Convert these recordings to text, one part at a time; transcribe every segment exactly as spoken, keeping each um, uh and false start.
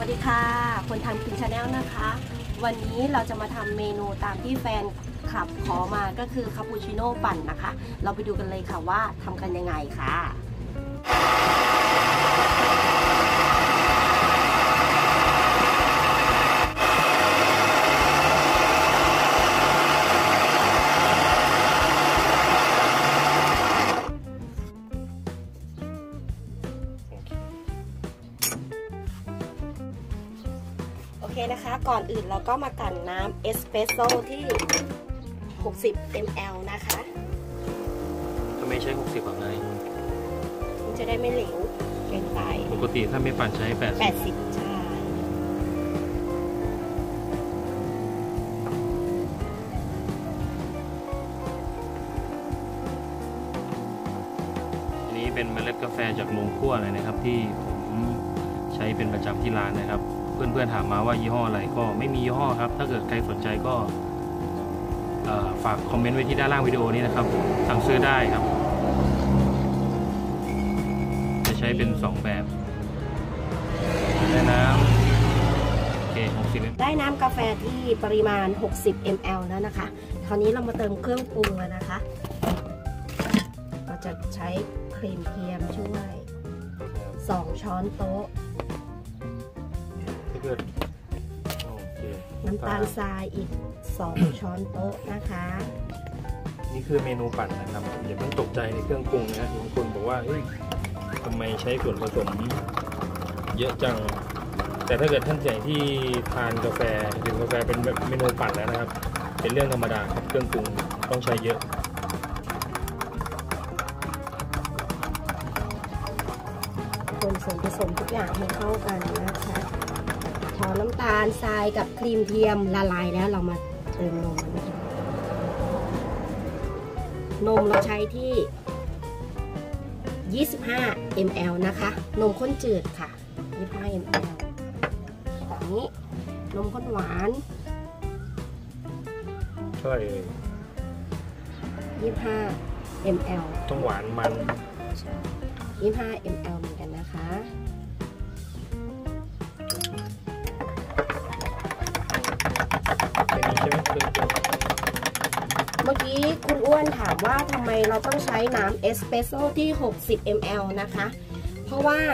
วัสดีค่ะคนทำคินชาแนลนะคะวันนี้เราจะมาทำเมนูตามที่แฟนคลับขอมาก็คือคาปูชิโน่ปั่นนะคะเราไปดูกันเลยค่ะว่าทำกันยังไงค่ะโอเคนะคะก่อนอื่นเราก็มากั่นน้ำเอสเปรสโซ่ที่หกสิบมิลลิลิตรนะคะทำไมใช้หกสิบแบบไงมันจะได้ไม่เหลวเกินไปปกติถ้าไม่ปั่นใช้แปดสิบแปดสิบใช่อันนี้เป็นเมล็ดกาแฟจากโรงคั่วเลยนะครับที่ผมใช้เป็นประจำที่ร้านนะครับเพื่อนๆถามมาว่ายี่ห้ออะไรก็ไม่มียี่ห้อครับถ้าเกิดใครสนใจก็ฝากคอมเมนต์ไว้ที่ด้านล่างวิดีโอนี้นะครับสั่งซื้อได้ครับจะใช้เป็นสองแบบได้น้ำโอเคหกสิบได้น้ำกาแฟที่ปริมาณหกสิบมิลลิลิตรแล้วนะคะคราวนี้เรามาเติมเครื่องปรุงแล้วนะคะเราจะใช้ครีมเทียมช่วยสองช้อนโต๊ะน้ำตาลทรายอีกสองช้อนโต๊ะนะคะนี่คือเมนูปั่นนะครับอย่าเพิ่งตกใจในเครื่องปรุงนะบางคนบอกว่าเฮ้ยทำไมใช้ส่วนผสมเยอะจังแต่ถ้าเกิดท่านใหญ่ที่ทานกาแฟดื่มกาแฟเป็นเมนูปั่นแล้วนะครับเป็นเรื่องธรรมดาครับเครื่องปรุงต้องใช้เยอะคนส่วนผสมทุกอย่างให้เข้ากันนะคะพอน้ำตาลทรายกับครีมเทียมละลายแล้วเรามาเติมนมนะคะนมเราใช้ที่ยี่สิบห้ามิลลิลิตรนะคะนมข้นจืดค่ะยี่สิบห้ามิลลิลิตรแบบนี้นมข้นหวานเท่าไหร่เอ่ยยี่สิบห้ามิลลิลิตรต้องหวานมันยี่สิบห้ามิลลิลิตรเหมือนกันนะคะเมื่อกี้คุณอ้วนถามว่าทำไมเราต้องใช้น้ำเอสเปรสโซ่ที่หกสิบมิลลิลิตรนะคะเพราะว่า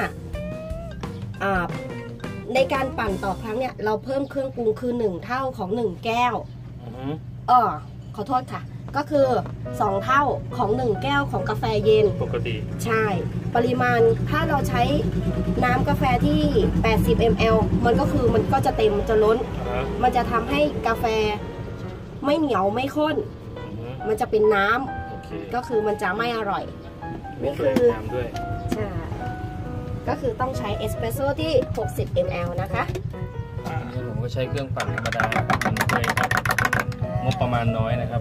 ในการปั่นต่อครั้งเนี่ยเราเพิ่มเครื่องปรุงคือหนึ่งเท่าของหนึ่งแก้วอ๋อขอโทษค่ะก็คือสองเท่าของหนึ่งแก้วของกาแฟเย็นปกติใช่ปริมาณถ้าเราใช้น้ำกาแฟที่แปดสิบมิลลิลิตรมันก็คือมันก็จะเต็มจะล้นมันจะทำให้กาแฟไม่เหนียวไม่ข้นมันจะเป็นน้ำก็คือมันจะไม่อร่อยนี่คือใช่ก็คือต้องใช้เอสเปรสโซ่ที่หกสิบมิลลิลิตรนะคะผมก็ใช้เครื่องปั่นธรรมดาปั่นเลยครับงบประมาณน้อยนะครับ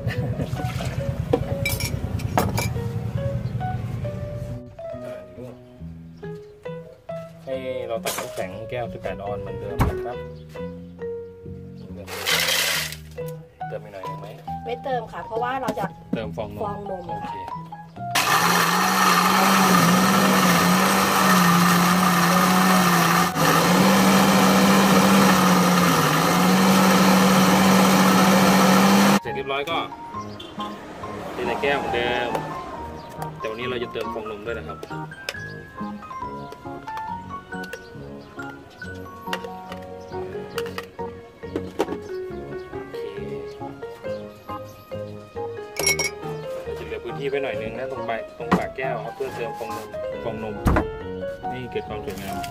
ให้เราตักน้ำแข็งแก้วสิบแปดออนซ์เหมือนเดิมนะครับเติมไปหน่อยไหมไม่เติมค่ะเพราะว่าเราจะเติมฟองนมฟองนมโอเคเสร็จเรียบร้อยก็เทในแก้วเหมือนเดิมแต่วันนี้เราจะเติมฟองนมด้วยนะครับพื้นที่ไปหน่อยนึงนะตรงปลายตรงปากแก้วครับเพื่อเติมฟองนมฟองนมนี่เกิดความสวยงาม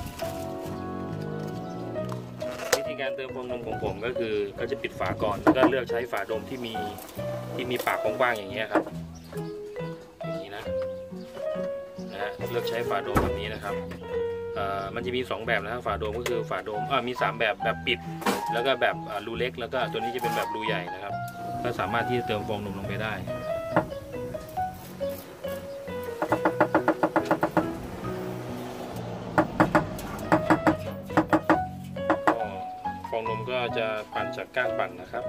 วิธีการเติมฟองนมของผมก็คือก็จะปิดฝาก่อนแล้วก็เลือกใช้ฝาโดมที่มีที่มีปากกว้างๆอย่างเงี้ยครับอย่างนี้นะนะฮะเลือกใช้ฝาโดมแบบนี้นะครับมันจะมีสองแบบนะครับฝาโดมก็คือฝาโดมอ่ามีสามแบบแบบปิดแล้วก็แบบรูเล็กแล้วก็ตัวนี้จะเป็นแบบรูใหญ่นะครับก็สามารถที่จะเติมฟองนมลงไปได้ก็จะปั่นจากก้านปั่นนะครับ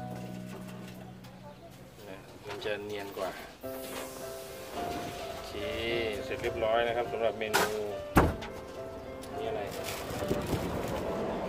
มันจะเนียนกว่าโอเคเสร็จเรียบร้อยนะครับสำหรับเมนูนี้อะไร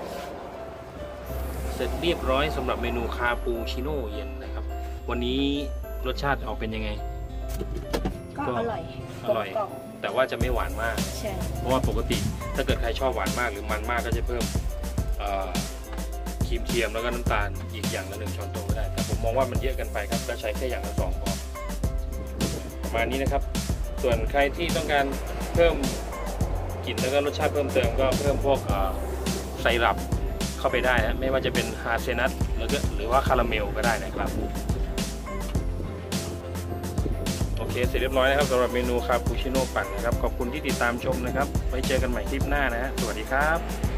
ร็จเรียบร้อยสำหรับเมนูคาปูชิโน่เย็นนะครับวันนี้รสชาติออกเป็นยังไงก็อร่อยอร่อยกลมแต่ว่าจะไม่หวานมากๆใช่เพราะว่าปกติถ้าเกิดใครชอบหวานมากหรือมันมากก็จะเพิ่มเอ่อครีมเทียมแล้วก็น้ำตาลอีกอย่างละหนึ่งช้อนโต๊ะก็ได้แต่ผมมองว่ามันเยอะเกินไปครับก็ใช้แค่อย่างละสองพอประมาณนี้นะครับส่วนใครที่ต้องการเพิ่มกลิ่นแล้วก็รสชาติเพิ่มเติมก็เพิ่มพวกเอ่อไซรัปเข้าไปได้นะไม่ว่าจะเป็นฮาเซนัทหรือก็หรือว่าคาราเมลก็ได้นะครับโอเคเสร็จเรียบร้อยนะครับสำหรับเมนูคาปูชิโน่ปั่นนะครับขอบคุณที่ติดตามชมนะครับไว้เจอกันใหม่คลิปหน้านะฮะสวัสดีครับ